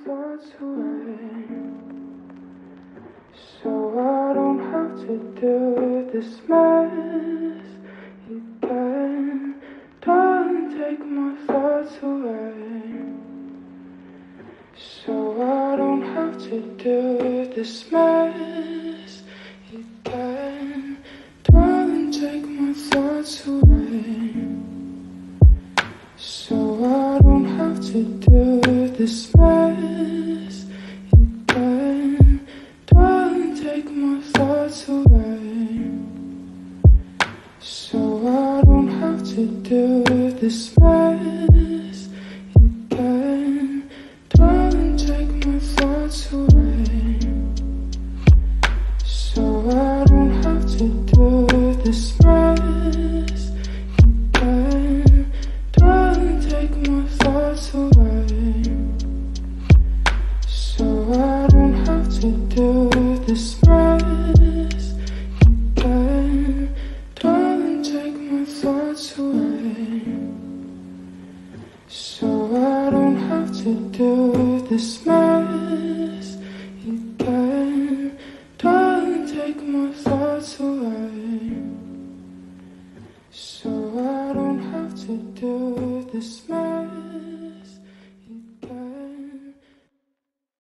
thoughts away, so I don't have to deal with this mess again. Darling, take my thoughts away, so I don't have to deal with this mess again. Darling, take my thoughts away, so I don't have to deal with this mess again. Darling, take my thoughts away, so I don't have to deal with this mess again. Darling, take my thoughts away, so I don't have to deal with this mess again. Darling, take my thoughts away, so I don't have to deal with this mess again. Darling, take my thoughts away, so I don't have to deal with this mess again. Darling, take my thoughts away, so I don't have to deal with this mess.